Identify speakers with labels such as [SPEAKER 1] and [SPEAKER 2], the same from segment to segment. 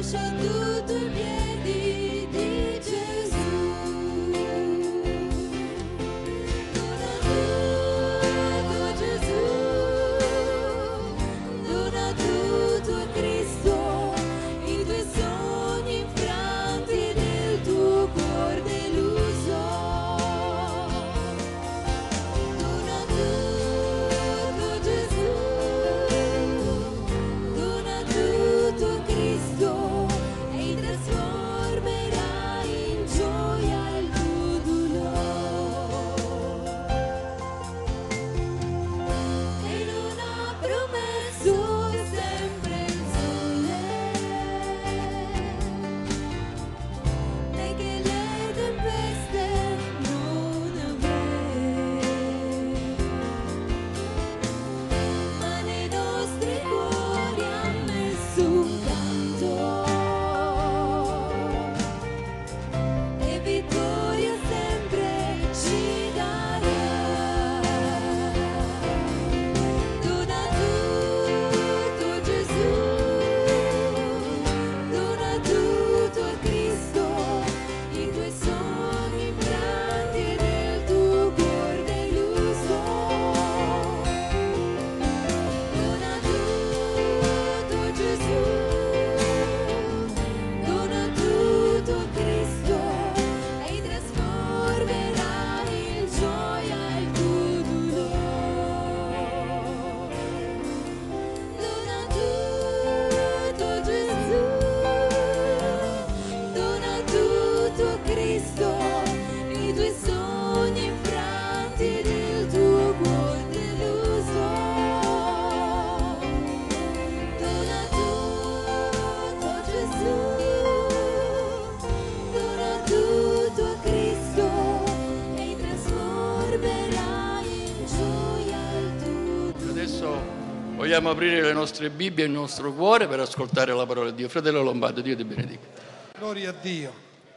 [SPEAKER 1] Vogliamo aprire le nostre Bibbie e il nostro cuore per ascoltare la parola di Dio. Fratello Lombardo, Dio ti benedica.
[SPEAKER 2] Gloria a Dio.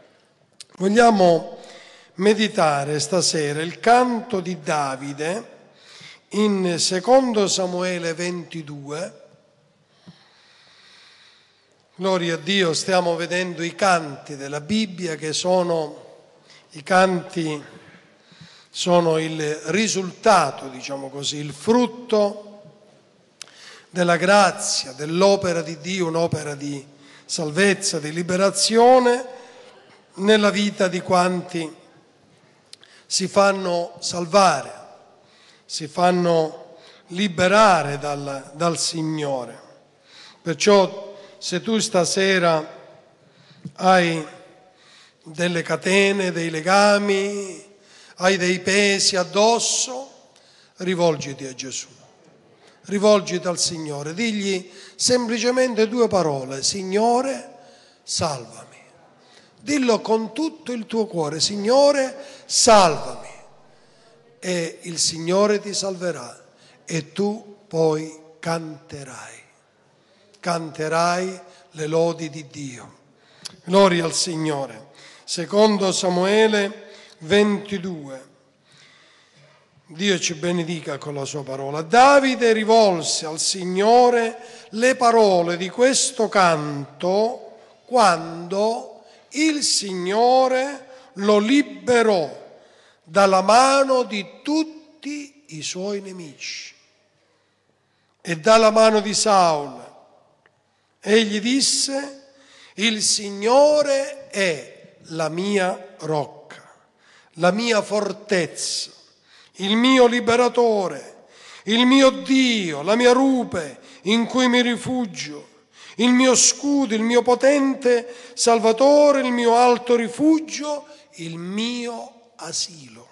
[SPEAKER 2] Vogliamo meditare stasera il canto di Davide in 2 Samuele 22. Gloria a Dio, stiamo vedendo i canti della Bibbia che i canti sono il risultato, diciamo così, il frutto della grazia, dell'opera di Dio, un'opera di salvezza, di liberazione nella vita di quanti si fanno salvare, si fanno liberare dal Signore. Perciò se tu stasera hai delle catene, dei legami, hai dei pesi addosso, rivolgiti a Gesù. Rivolgiti al Signore, digli semplicemente 2 parole: Signore, salvami. Dillo con tutto il tuo cuore: Signore, salvami. E il Signore ti salverà e tu poi canterai le lodi di Dio. Gloria al Signore. 2 Samuele 22. Dio ci benedica con la sua parola. Davide rivolse al Signore le parole di questo canto quando il Signore lo liberò dalla mano di tutti i suoi nemici e dalla mano di Saul. Egli disse: il Signore è la mia rocca, la mia fortezza, il mio liberatore, il mio Dio, la mia rupe in cui mi rifugio, il mio scudo, il mio potente Salvatore, il mio alto rifugio, il mio asilo.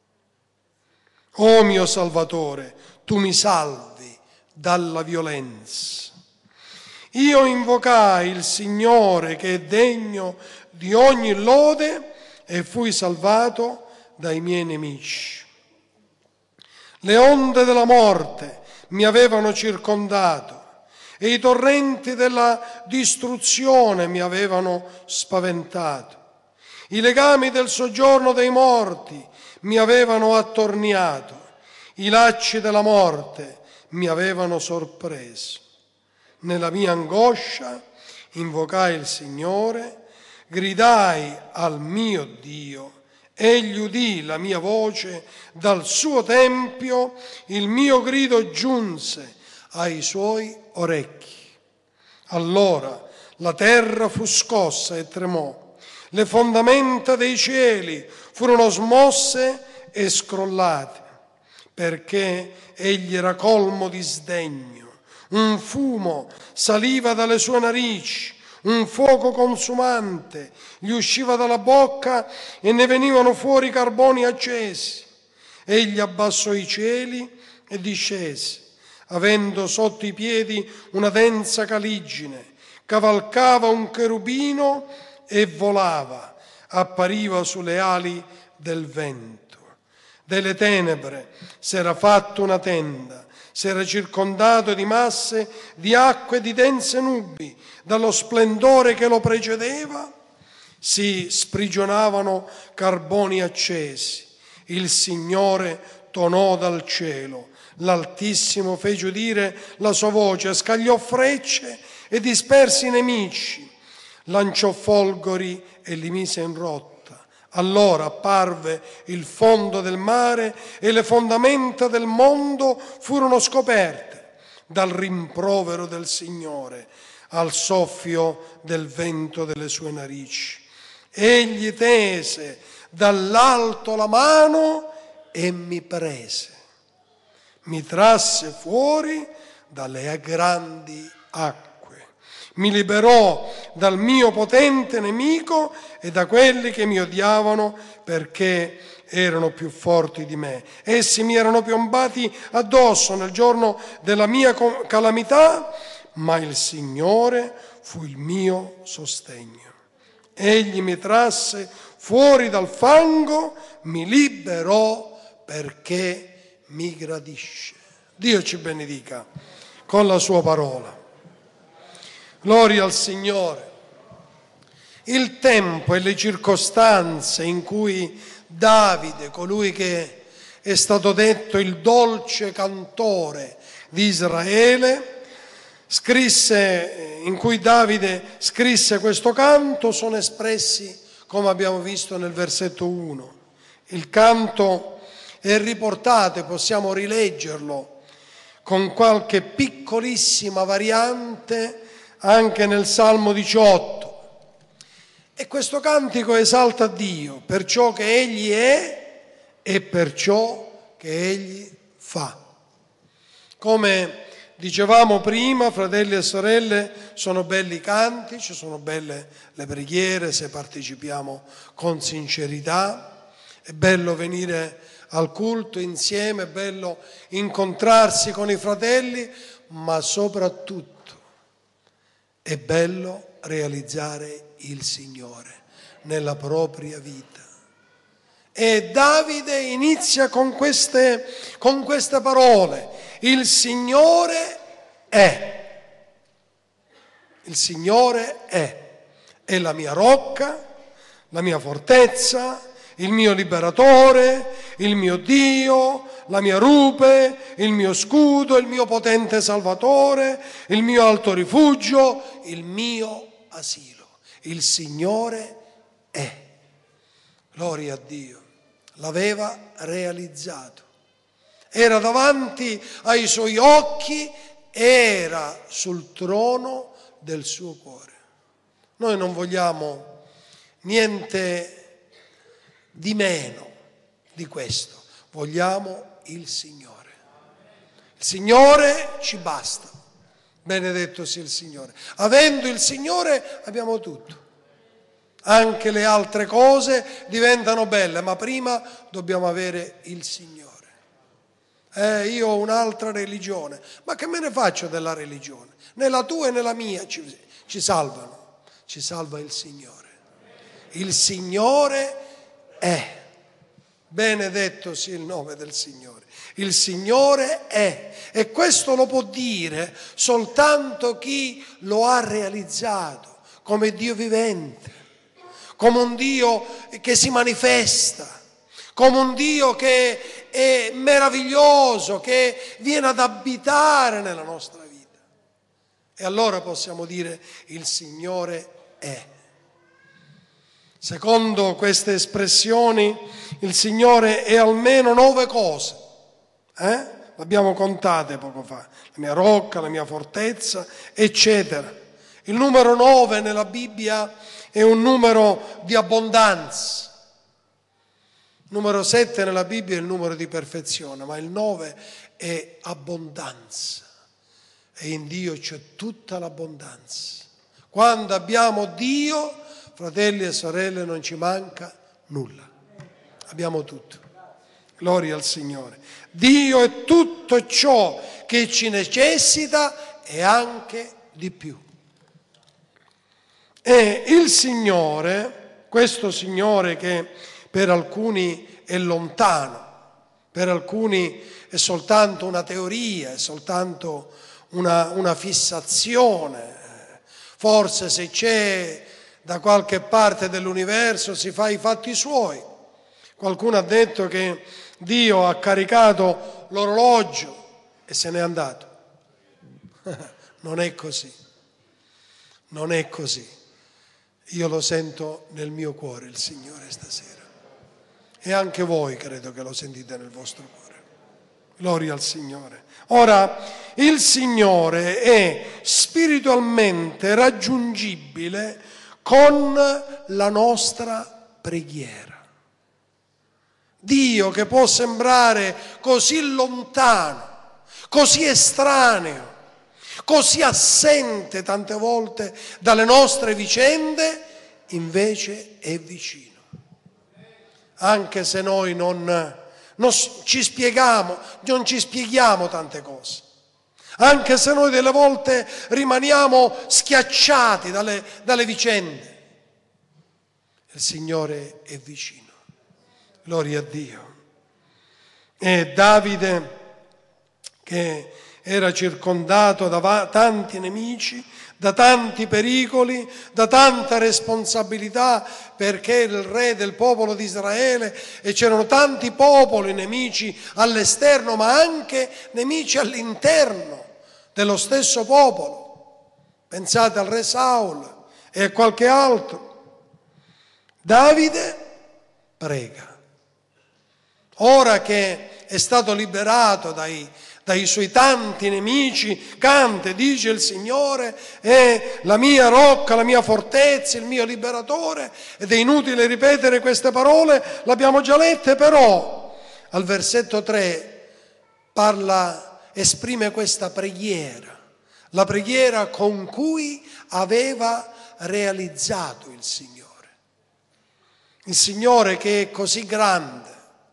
[SPEAKER 2] O mio Salvatore, tu mi salvi dalla violenza. Io invocai il Signore che è degno di ogni lode e fui salvato dai miei nemici. Le onde della morte mi avevano circondato e i torrenti della distruzione mi avevano spaventato. I legami del soggiorno dei morti mi avevano attorniato. I lacci della morte mi avevano sorpreso. Nella mia angoscia invocai il Signore, gridai al mio Dio, egli udì la mia voce dal suo tempio, il mio grido giunse ai suoi orecchi. Allora la terra fu scossa e tremò, le fondamenta dei cieli furono smosse e scrollate, perché egli era colmo di sdegno. Un fumo saliva dalle sue narici, un fuoco consumante gli usciva dalla bocca e ne venivano fuori carboni accesi. Egli abbassò i cieli e discese, avendo sotto i piedi una densa caligine, cavalcava un cherubino e volava, appariva sulle ali del vento. Delle tenebre s'era fatto una tenda, s'era circondato di masse di acque e di dense nubi. Dallo splendore che lo precedeva si sprigionavano carboni accesi. Il Signore tonò dal cielo, l'Altissimo fece udire la sua voce, scagliò frecce e dispersi i nemici, lanciò folgori e li mise in rotta. Allora apparve il fondo del mare e le fondamenta del mondo furono scoperte dal rimprovero del Signore, al soffio del vento delle sue narici. Egli tese dall'alto la mano e mi prese, mi trasse fuori dalle grandi acque. Mi liberò dal mio potente nemico e da quelli che mi odiavano perché erano più forti di me. Essi mi erano piombati addosso nel giorno della mia calamità, ma il Signore fu il mio sostegno. Egli mi trasse fuori dal fango, mi liberò perché mi gradisce. Dio ci benedica con la sua parola. Gloria al Signore. Il tempo e le circostanze in cui Davide, colui che è stato detto il dolce cantore di Israele, in cui Davide scrisse questo canto, sono espressi, come abbiamo visto nel versetto 1. Il canto è riportato, e possiamo rileggerlo con qualche piccolissima variante anche nel Salmo 18. E questo cantico esalta Dio per ciò che Egli è e per ciò che Egli fa. Come dicevamo prima, fratelli e sorelle, sono belli i cantici, sono belle le preghiere se partecipiamo con sincerità, è bello venire al culto insieme, è bello incontrarsi con i fratelli, ma soprattutto è bello realizzare il Signore nella propria vita. E Davide inizia con queste parole: il Signore è. Il Signore è la mia rocca, la mia fortezza, il mio liberatore, il mio Dio, la mia rupe, il mio scudo, il mio potente salvatore, il mio alto rifugio, il mio asilo. Il Signore è. Gloria a Dio. L'aveva realizzato. Era davanti ai suoi occhi, era sul trono del suo cuore. Noi non vogliamo niente di meno di questo, vogliamo il Signore. Il Signore ci basta, benedetto sia il Signore. Avendo il Signore abbiamo tutto, anche le altre cose diventano belle, ma prima dobbiamo avere il Signore. Io ho un'altra religione, ma che me ne faccio della religione? Né la tua né la mia ci salvano, ci salva il Signore. Il Signore è. Benedetto sia il nome del Signore. Il Signore è. E questo lo può dire soltanto chi lo ha realizzato come Dio vivente, come un Dio che si manifesta, come un Dio che è meraviglioso, che viene ad abitare nella nostra vita. E allora possiamo dire il Signore è. Secondo queste espressioni, il Signore è almeno 9 cose. L'abbiamo contate poco fa. La mia rocca, la mia fortezza, eccetera. Il numero 9 nella Bibbia è un numero di abbondanza. Il numero 7 nella Bibbia è il numero di perfezione, ma il 9 è abbondanza. E in Dio c'è tutta l'abbondanza. Quando abbiamo Dio, fratelli e sorelle, non ci manca nulla. Abbiamo tutto. Gloria al Signore. Dio è tutto ciò che ci necessita e anche di più. E il Signore, questo Signore che per alcuni è lontano, per alcuni è soltanto una teoria, è soltanto una fissazione. Forse se c'è da qualche parte dell'universo si fa i fatti suoi. Qualcuno ha detto che Dio ha caricato l'orologio e se n'è andato. Non è così. Non è così. Io lo sento nel mio cuore il Signore stasera. E anche voi credo che lo sentite nel vostro cuore. Gloria al Signore. Ora, il Signore è spiritualmente raggiungibile con la nostra preghiera. Dio, che può sembrare così lontano, così estraneo, così assente tante volte dalle nostre vicende, invece è vicino. Anche se noi non ci spieghiamo tante cose. Anche se noi delle volte rimaniamo schiacciati dalle vicende. Il Signore è vicino. Gloria a Dio. E Davide, che era circondato da tanti nemici, da tanti pericoli, da tanta responsabilità, perché era il re del popolo di Israele e c'erano tanti popoli nemici all'esterno, ma anche nemici all'interno dello stesso popolo. Pensate al re Saul e a qualche altro. Davide prega. Ora che è stato liberato dai suoi tanti nemici, canta e dice: il Signore è la mia rocca, la mia fortezza, il mio liberatore. Ed è inutile ripetere queste parole, l'abbiamo già lette, però al versetto 3 esprime questa preghiera, la preghiera con cui aveva realizzato il Signore che è così grande,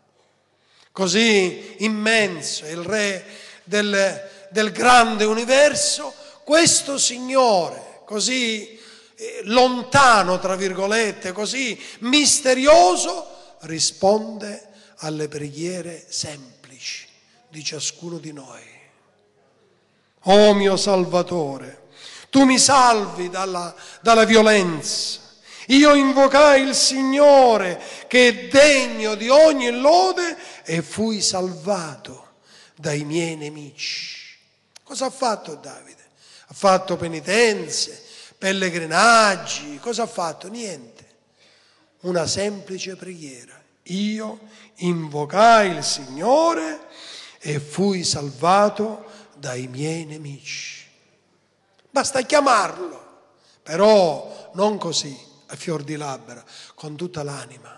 [SPEAKER 2] così immenso, è il re del grande universo. Questo Signore così lontano, tra virgolette, così misterioso, risponde alle preghiere semplici di ciascuno di noi. Oh mio Salvatore, tu mi salvi dalla violenza. Io invocai il Signore che è degno di ogni lode e fui salvato dai miei nemici. Cosa ha fatto Davide? Ha fatto penitenze, pellegrinaggi, cosa ha fatto? Niente. Una semplice preghiera. Io invocai il Signore e fui salvato dai miei nemici. Basta chiamarlo, però non così, a fior di labbra, con tutta l'anima.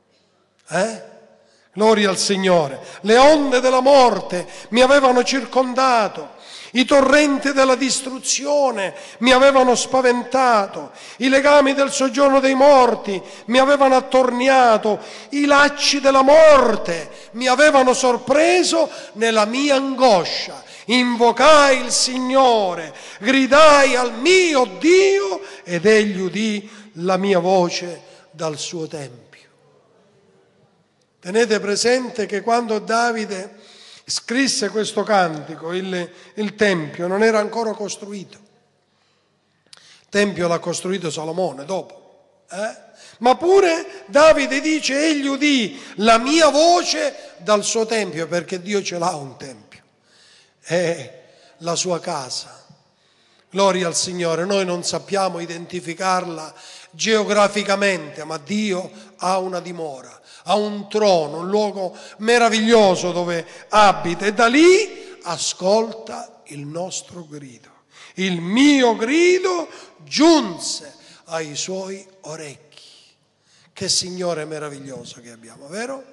[SPEAKER 2] Gloria al Signore. Le onde della morte mi avevano circondato, i torrenti della distruzione mi avevano spaventato, i legami del soggiorno dei morti mi avevano attorniato, i lacci della morte mi avevano sorpreso nella mia angoscia. Invocai il Signore, gridai al mio Dio ed egli udì la mia voce dal suo tempio. Tenete presente che quando Davide scrisse questo cantico, il Tempio non era ancora costruito. Il Tempio l'ha costruito Salomone dopo. Ma pure Davide dice: egli udì la mia voce dal suo Tempio, perché Dio ce l'ha un Tempio. È la sua casa, Gloria al Signore, noi non sappiamo identificarla geograficamente, ma Dio ha una dimora, ha un trono, un luogo meraviglioso dove abita e da lì ascolta il nostro grido. Il mio grido giunse ai suoi orecchi. Che Signore meraviglioso che abbiamo, vero?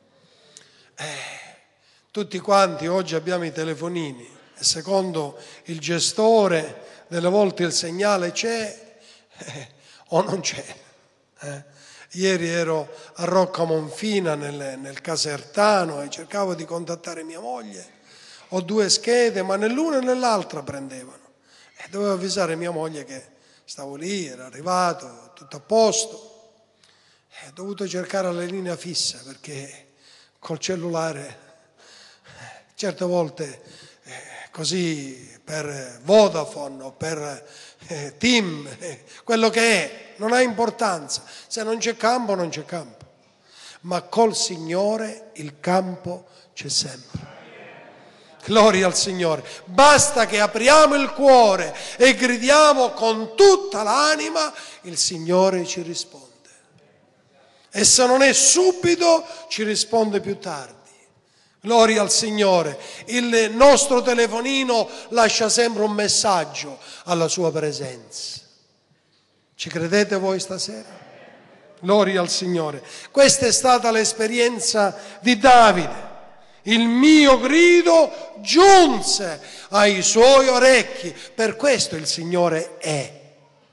[SPEAKER 2] Tutti quanti oggi abbiamo i telefonini e secondo il gestore delle volte il segnale c'è o non c'è. Ieri ero a Rocca Monfina nel Casertano e cercavo di contattare mia moglie. Ho 2 schede, ma né l'una né l'altra prendevano. E dovevo avvisare mia moglie che stavo lì, era arrivato, tutto a posto. Ho dovuto cercare la linea fissa perché col cellulare certe volte così per Vodafone o per TIM, quello che è, non ha importanza. Se non c'è campo, non c'è campo. Ma col Signore il campo c'è sempre. Gloria al Signore. Basta che apriamo il cuore e gridiamo con tutta l'anima, il Signore ci risponde. E se non è subito, ci risponde più tardi. Gloria al Signore. Il nostro telefonino lascia sempre un messaggio alla sua presenza. Ci credete voi stasera? Gloria al Signore. Questa è stata l'esperienza di Davide. Il mio grido giunse ai suoi orecchi. Per questo il Signore è.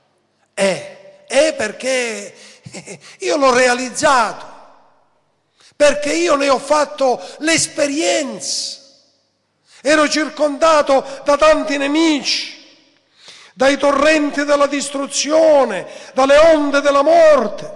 [SPEAKER 2] È perché io l'ho realizzato. Perché io ne ho fatto l'esperienza. Ero circondato da tanti nemici, dai torrenti della distruzione, dalle onde della morte,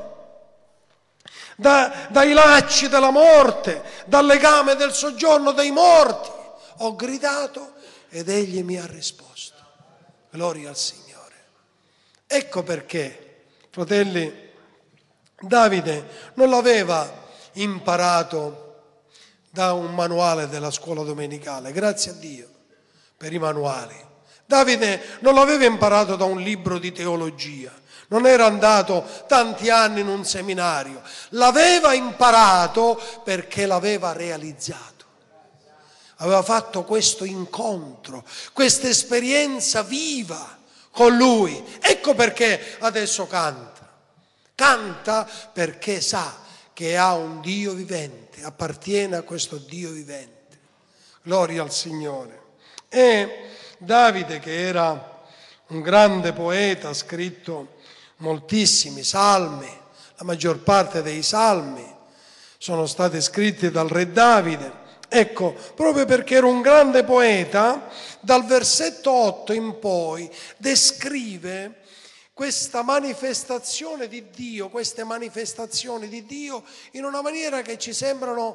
[SPEAKER 2] dai lacci della morte, dal legame del soggiorno dei morti. Ho gridato ed egli mi ha risposto. Gloria al Signore. Ecco perché, fratelli, Davide non l'aveva imparato da un manuale della scuola domenicale, grazie a Dio per i manuali. Davide non l'aveva imparato da un libro di teologia, non era andato tanti anni in un seminario, l'aveva imparato perché l'aveva realizzato. Aveva fatto questo incontro, questa esperienza viva con lui. Ecco perché adesso canta. Canta perché sa che ha un Dio vivente, appartiene a questo Dio vivente. Gloria al Signore. E Davide, che era un grande poeta, ha scritto moltissimi salmi, la maggior parte dei salmi sono stati scritti dal re Davide. Ecco, proprio perché era un grande poeta, dal versetto 8 in poi descrive questa manifestazione di Dio, queste manifestazioni di Dio in una maniera che ci sembra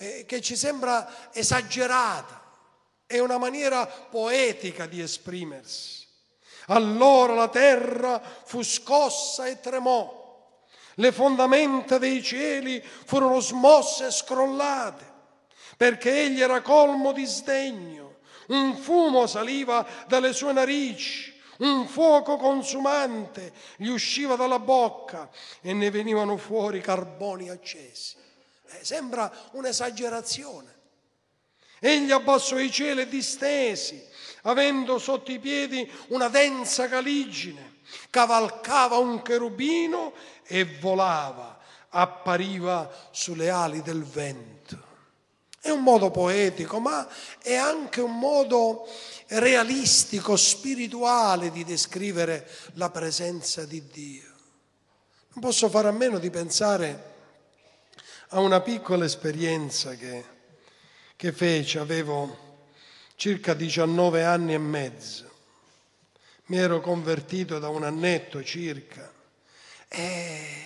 [SPEAKER 2] esagerata, è una maniera poetica di esprimersi. Allora la terra fu scossa e tremò, le fondamenta dei cieli furono smosse e scrollate, perché egli era colmo di sdegno, un fumo saliva dalle sue narici, un fuoco consumante gli usciva dalla bocca e ne venivano fuori carboni accesi. Sembra un'esagerazione. Egli abbassò i cieli distesi, avendo sotto i piedi una densa caligine, cavalcava un cherubino e volava, appariva sulle ali del vento. È un modo poetico, ma è anche un modo realistico, spirituale di descrivere la presenza di Dio. Non posso fare a meno di pensare a una piccola esperienza che feci, avevo circa 19 anni e mezzo, mi ero convertito da un annetto circa e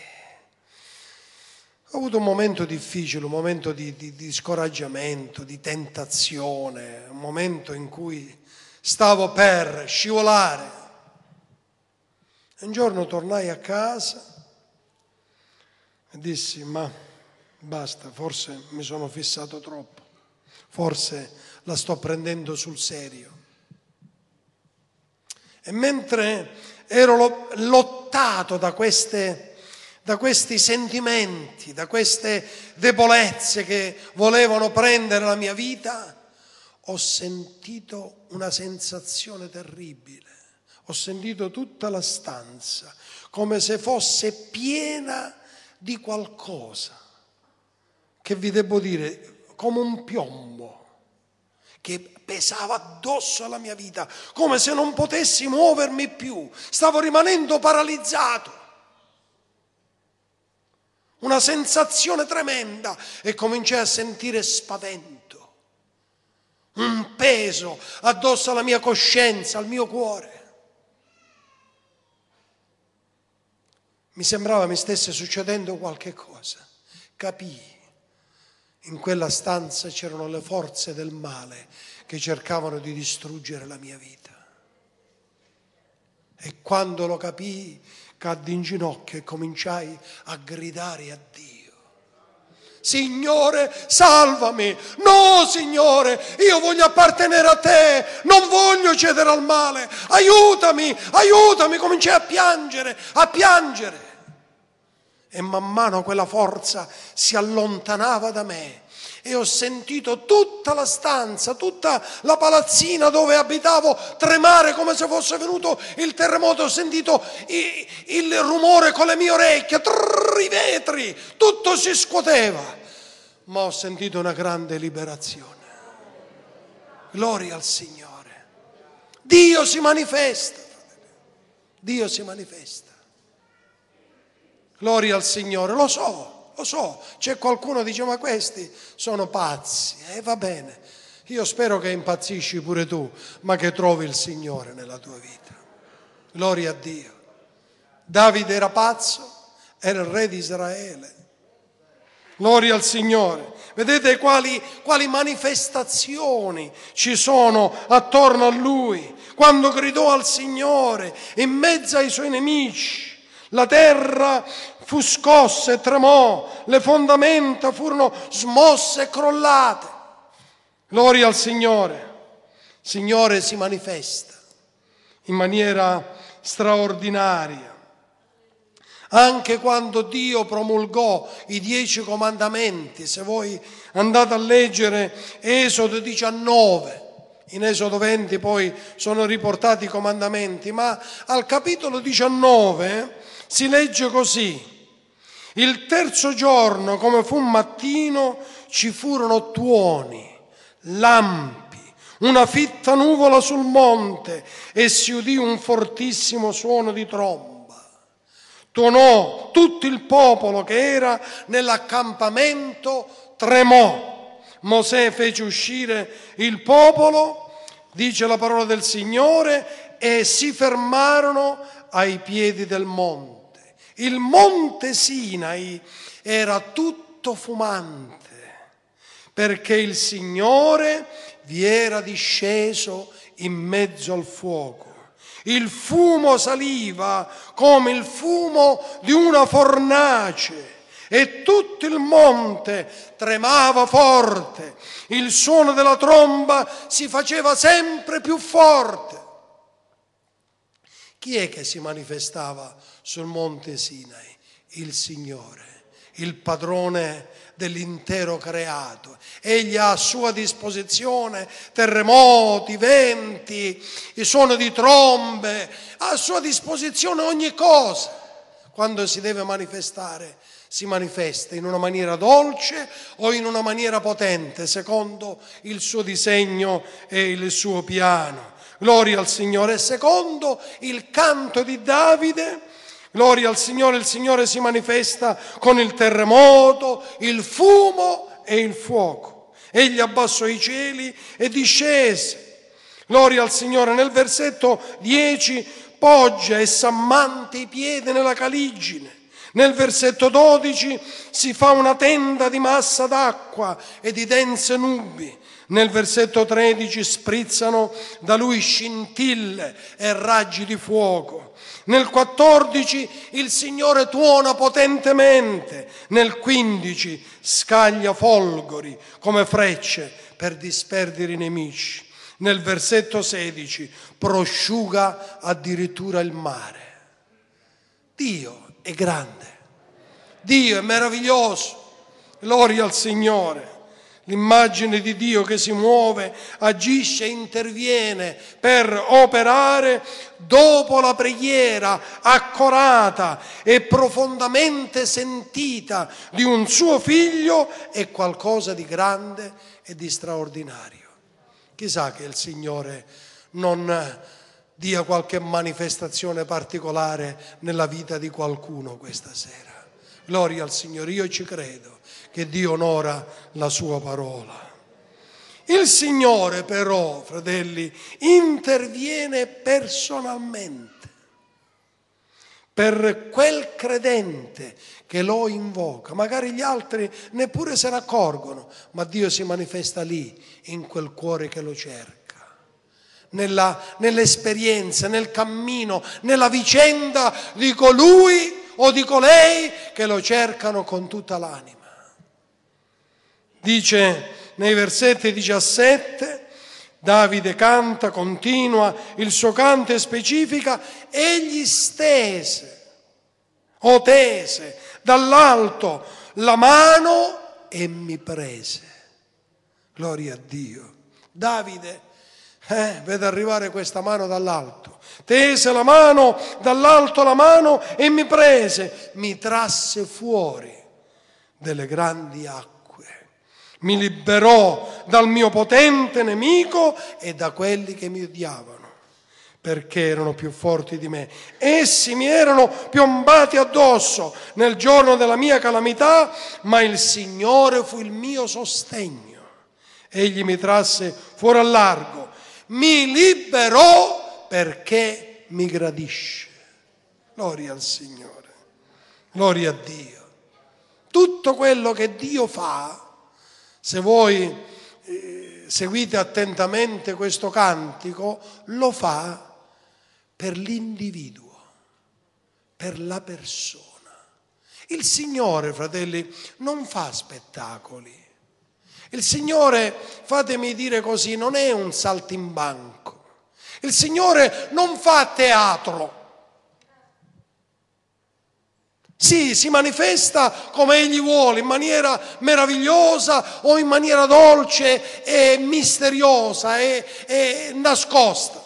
[SPEAKER 2] ho avuto un momento difficile, un momento di scoraggiamento, di tentazione, un momento in cui stavo per scivolare. Un giorno tornai a casa e dissi: ma basta, forse mi sono fissato troppo, forse la sto prendendo sul serio. E mentre ero lottato da questi sentimenti, da queste debolezze che volevano prendere la mia vita, ho sentito una sensazione terribile. Ho sentito tutta la stanza come se fosse piena di qualcosa che vi devo dire, come un piombo che pesava addosso alla mia vita, come se non potessi muovermi più, stavo rimanendo paralizzato. Una sensazione tremenda e cominciai a sentire spavento, un peso addosso alla mia coscienza, al mio cuore. Mi sembrava mi stesse succedendo qualche cosa. Capii, in quella stanza c'erano le forze del male che cercavano di distruggere la mia vita. E quando lo capii, caddi in ginocchio e cominciai a gridare a Dio. Signore, salvami! No, Signore, io voglio appartenere a te, non voglio cedere al male. Aiutami, aiutami! Cominciai a piangere. E man mano quella forza si allontanava da me e ho sentito tutta la stanza, tutta la palazzina dove abitavo tremare come se fosse venuto il terremoto. Ho sentito il rumore con le mie orecchie, i vetri, tutto si scuoteva, ma ho sentito una grande liberazione. Gloria al Signore. Dio si manifesta. Dio si manifesta. Gloria al Signore, lo so, c'è qualcuno che dice ma questi sono pazzi, va bene, io spero che impazzisci pure tu, ma che trovi il Signore nella tua vita. Gloria a Dio. Davide era pazzo, era il re di Israele. Gloria al Signore. Vedete quali manifestazioni ci sono attorno a lui, quando gridò al Signore in mezzo ai suoi nemici. La terra fu scossa e tremò, le fondamenta furono smosse e crollate. Gloria al Signore. Il Signore si manifesta in maniera straordinaria. Anche quando Dio promulgò i 10 comandamenti, se voi andate a leggere Esodo 19, in Esodo 20 poi sono riportati i comandamenti, ma al capitolo 19 si legge così: il terzo giorno, come fu mattino, ci furono tuoni, lampi, una fitta nuvola sul monte e si udì un fortissimo suono di tromba. Tuonò tutto il popolo che era nell'accampamento, tremò. Mosè fece uscire il popolo, dice la parola del Signore, e si fermarono ai piedi del monte. Il monte Sinai era tutto fumante, perché il Signore vi era disceso in mezzo al fuoco. Il fumo saliva come il fumo di una fornace e tutto il monte tremava forte. Il suono della tromba si faceva sempre più forte. Chi è che si manifestava sul monte Sinai? Il Signore, il padrone dell'intero creato. Egli ha a sua disposizione terremoti, venti, il suono di trombe, ha a sua disposizione ogni cosa. Quando si deve manifestare, si manifesta in una maniera dolce o in una maniera potente, secondo il suo disegno e il suo piano. Gloria al Signore. E secondo il canto di Davide, gloria al Signore, il Signore si manifesta con il terremoto, il fumo e il fuoco. Egli abbassò i cieli e discese. Gloria al Signore. Nel versetto 10 poggia e s'ammanta i piedi nella caligine. Nel versetto 12 si fa una tenda di massa d'acqua e di dense nubi. Nel versetto 13 sprizzano da lui scintille e raggi di fuoco. Nel 14 il Signore tuona potentemente. Nel 15 scaglia folgori come frecce per disperdere i nemici. Nel versetto 16 prosciuga addirittura il mare. Dio è grande, Dio è meraviglioso, gloria al Signore. L'immagine di Dio che si muove, agisce, interviene per operare dopo la preghiera accorata e profondamente sentita di un suo figlio è qualcosa di grande e di straordinario. Chissà che il Signore non dia qualche manifestazione particolare nella vita di qualcuno questa sera. Gloria al Signore, io ci credo che Dio onora la sua parola. Il Signore però, fratelli, interviene personalmente per quel credente che lo invoca. Magari gli altri neppure se ne accorgono, ma Dio si manifesta lì, in quel cuore che lo cerca, nell'esperienza, nel cammino, nella vicenda di colui o di colei che lo cercano con tutta l'anima. Dice nei versetti 17, Davide canta, continua il suo canto e specifica: egli tese dall'alto la mano e mi prese. Gloria a Dio. Davide vede arrivare questa mano dall'alto. Tese la mano, dall'alto la mano e mi prese, mi trasse fuori delle grandi acque. Mi liberò dal mio potente nemico e da quelli che mi odiavano, perché erano più forti di me. Essi mi erano piombati addosso nel giorno della mia calamità, ma il Signore fu il mio sostegno. Egli mi trasse fuori al largo, mi liberò perché mi gradisce. Gloria al Signore, gloria a Dio. Tutto quello che Dio fa, se voi seguite attentamente questo cantico, lo fa per l'individuo, per la persona. Il Signore, fratelli, non fa spettacoli. Il Signore, fatemi dire così, non è un saltimbanco. Il Signore non fa teatro. Sì, si manifesta come Egli vuole, in maniera meravigliosa o in maniera dolce e misteriosa e nascosta.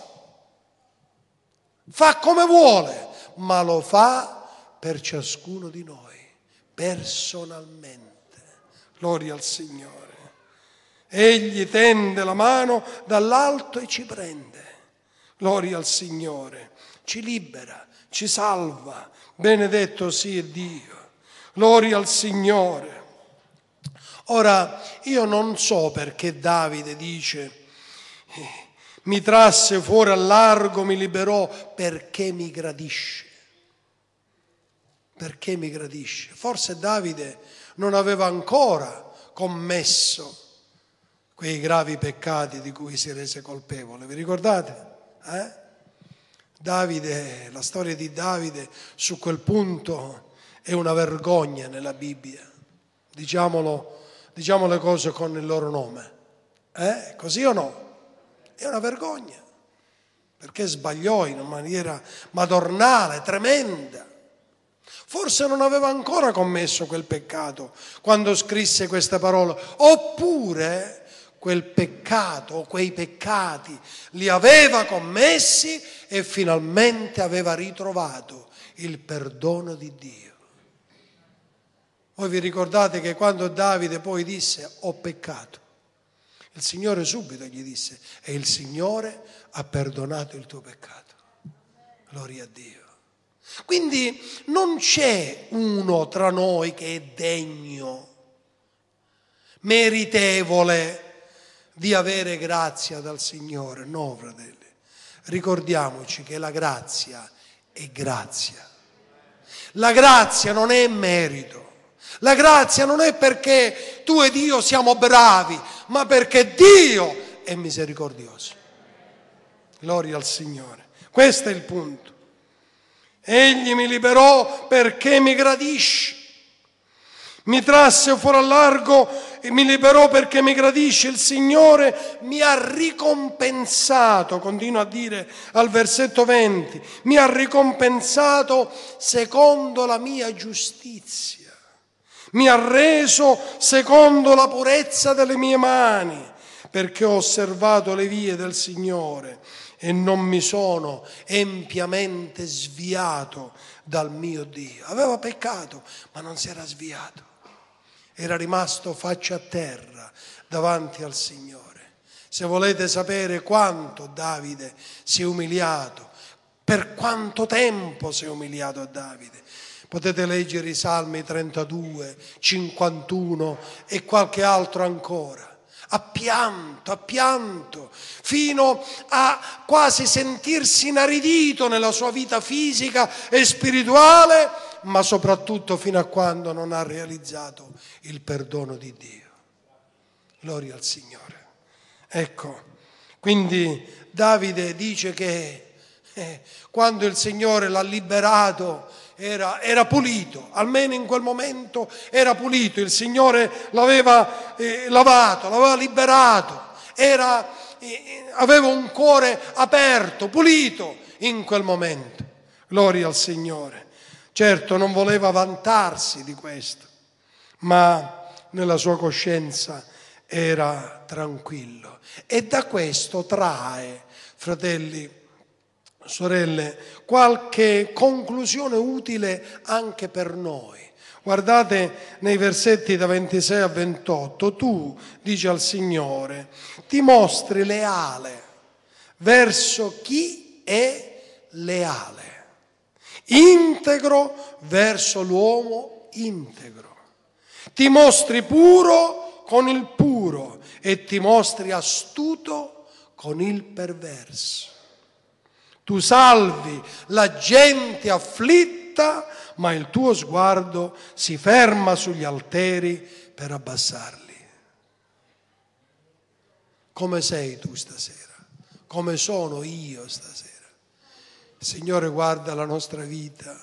[SPEAKER 2] Fa come vuole, ma lo fa per ciascuno di noi, personalmente. Gloria al Signore. Egli tende la mano dall'alto e ci prende. Gloria al Signore. Ci libera, ci salva. Benedetto sia Dio. Gloria al Signore. Ora, io non so perché Davide dice mi trasse fuori al largo, mi liberò, perché mi gradisce. Perché mi gradisce. Forse Davide non aveva ancora commesso quei gravi peccati di cui si rese colpevole. Vi ricordate? Davide, la storia di Davide su quel punto è una vergogna nella Bibbia. Diciamo le cose con il loro nome. Così o no? È una vergogna, perché sbagliò in maniera madornale, tremenda. Forse non aveva ancora commesso quel peccato quando scrisse queste parole, oppure quel peccato o quei peccati li aveva commessi e finalmente aveva ritrovato il perdono di Dio. Voi vi ricordate che quando Davide poi disse ho peccato, il Signore subito gli disse e il Signore ha perdonato il tuo peccato. Gloria a Dio. Quindi non c'è uno tra noi che è degno, meritevole di avere grazia dal Signore. No, fratelli, ricordiamoci che la grazia è grazia. La grazia non è merito. La grazia non è perché tu ed io siamo bravi, ma perché Dio è misericordioso. Gloria al Signore. Questo è il punto. Egli mi liberò perché mi gradisce. Mi trasse fuori al largo mi liberò perché mi gradisce, il Signore mi ha ricompensato, continua a dire al versetto 20, mi ha ricompensato secondo la mia giustizia, mi ha reso secondo la purezza delle mie mani, perché ho osservato le vie del Signore e non mi sono empiamente sviato dal mio Dio. Aveva peccato, ma non si era sviato. Era rimasto faccia a terra davanti al Signore. Se volete sapere quanto Davide si è umiliato, per quanto tempo si è umiliato a Davide, potete leggere i Salmi 32, 51 e qualche altro ancora. Ha pianto, fino a quasi sentirsi inaridito nella sua vita fisica e spirituale, ma soprattutto fino a quando non ha realizzato il perdono di Dio. Gloria al Signore. Ecco, quindi Davide dice che quando il Signore l'ha liberato era pulito, almeno in quel momento era pulito, il Signore l'aveva lavato, l'aveva liberato, aveva un cuore aperto, pulito in quel momento. Gloria al Signore. Certo, non voleva vantarsi di questo, ma nella sua coscienza era tranquillo. E da questo trae, fratelli, sorelle, qualche conclusione utile anche per noi. Guardate nei versetti da 26 a 28, tu dici al Signore, ti mostri leale verso chi è leale, integro verso l'uomo integro, ti mostri puro con il puro e ti mostri astuto con il perverso. Tu salvi la gente afflitta, ma il tuo sguardo si ferma sugli alteri per abbassarli. Come sei tu stasera? Come sono io stasera? Il Signore guarda la nostra vita,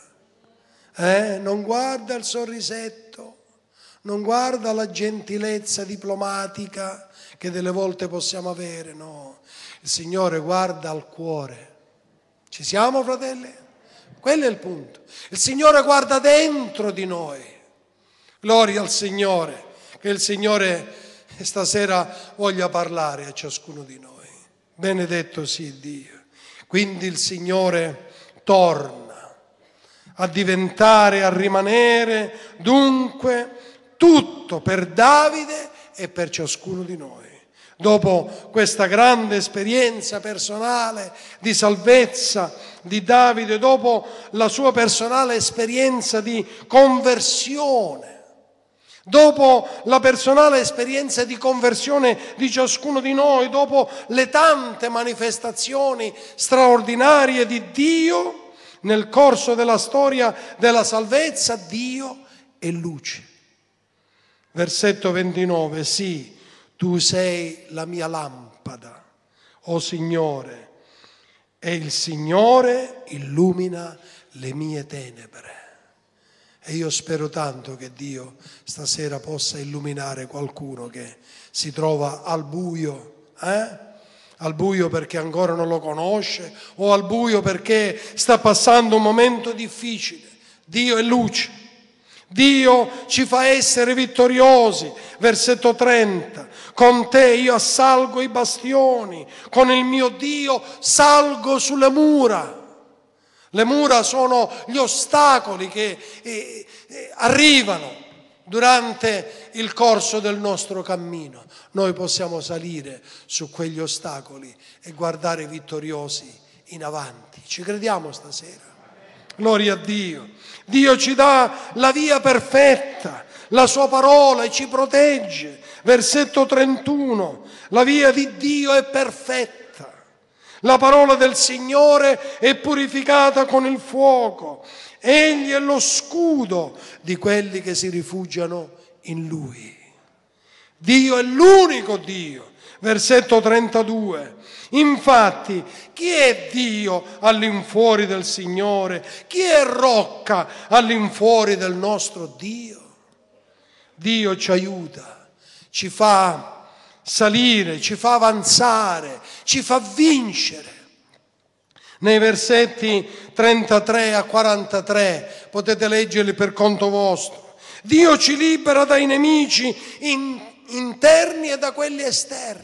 [SPEAKER 2] non guarda il sorrisetto, non guarda la gentilezza diplomatica che delle volte possiamo avere, no. Il Signore guarda al cuore. Ci siamo, fratelli? Quello è il punto. Il Signore guarda dentro di noi. Gloria al Signore. Che il Signore stasera voglia parlare a ciascuno di noi. Benedetto sia Dio. Quindi il Signore torna a diventare, a rimanere, dunque, tutto per Davide e per ciascuno di noi. Dopo questa grande esperienza personale di salvezza di Davide, dopo la sua personale esperienza di conversione, dopo la personale esperienza di conversione di ciascuno di noi, dopo le tante manifestazioni straordinarie di Dio nel corso della storia della salvezza, Dio è luce. Versetto 29, sì. Tu sei la mia lampada, o Signore, e il Signore illumina le mie tenebre. E io spero tanto che Dio stasera possa illuminare qualcuno che si trova al buio, al buio perché ancora non lo conosce o al buio perché sta passando un momento difficile. Dio è luce. Dio ci fa essere vittoriosi. Versetto 30. Con te io assalgo i bastioni, con il mio Dio salgo sulle mura. Le mura sono gli ostacoli che arrivano durante il corso del nostro cammino. Noi possiamo salire su quegli ostacoli e guardare vittoriosi in avanti. Ci crediamo stasera? Gloria a Dio. Dio ci dà la via perfetta, la sua parola ci protegge. Versetto 31, la via di Dio è perfetta. La parola del Signore è purificata con il fuoco. Egli è lo scudo di quelli che si rifugiano in Lui. Dio è l'unico Dio. Versetto 32. Infatti, chi è Dio all'infuori del Signore? Chi è rocca all'infuori del nostro Dio? Dio ci aiuta, ci fa salire, ci fa avanzare, ci fa vincere. Nei versetti 33 a 43 potete leggerli per conto vostro. Dio ci libera dai nemici interni e da quelli esterni.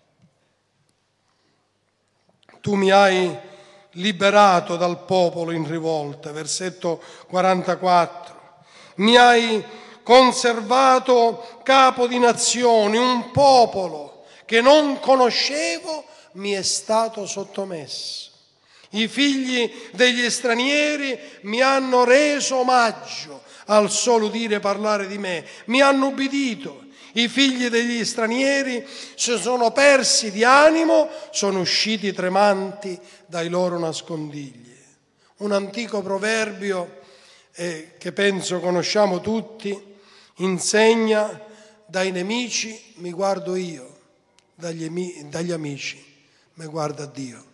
[SPEAKER 2] Tu mi hai liberato dal popolo in rivolta, versetto 44. Mi hai conservato capo di nazioni, un popolo che non conoscevo mi è stato sottomesso. I figli degli stranieri mi hanno reso omaggio al solo udire parlare di me, mi hanno ubbidito. I figli degli stranieri si sono persi di animo, sono usciti tremanti dai loro nascondigli. Un antico proverbio che penso conosciamo tutti insegna: dai nemici mi guardo io, dagli amici mi guarda Dio.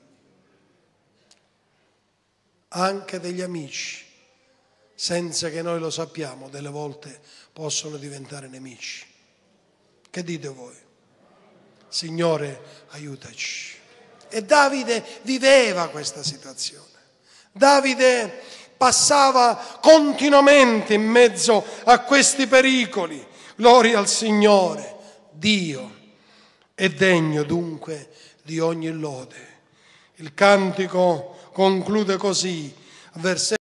[SPEAKER 2] Anche degli amici, senza che noi lo sappiamo, delle volte possono diventare nemici. Che dite voi? Signore, aiutaci. E Davide viveva questa situazione. Davide passava continuamente in mezzo a questi pericoli. Gloria al Signore. Dio è degno dunque di ogni lode. Il cantico conclude così, versetto